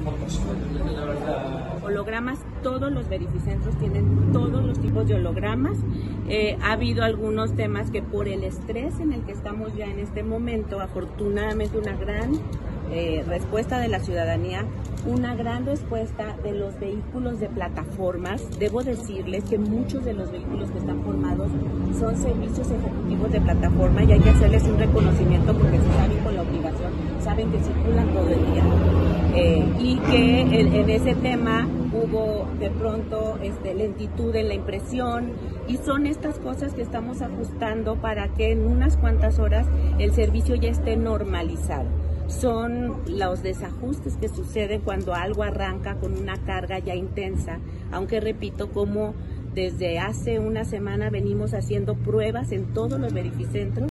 Hologramas, todos los verificentros tienen todos los tipos de hologramas. Ha habido algunos temas que por el estrés en el que estamos ya en este momento, afortunadamente una gran respuesta de la ciudadanía, una gran respuesta de los vehículos de plataformas. Debo decirles que muchos de los vehículos que están formados son servicios ejecutivos de plataforma y hay que hacerles un reconocimiento porque se saben con la obligación, saben que circulan todo el día. Y que en ese tema hubo de pronto lentitud en la impresión y son estas cosas que estamos ajustando para que en unas cuantas horas el servicio ya esté normalizado. Son los desajustes que suceden cuando algo arranca con una carga ya intensa, aunque repito, como desde hace una semana venimos haciendo pruebas en todos los verificentros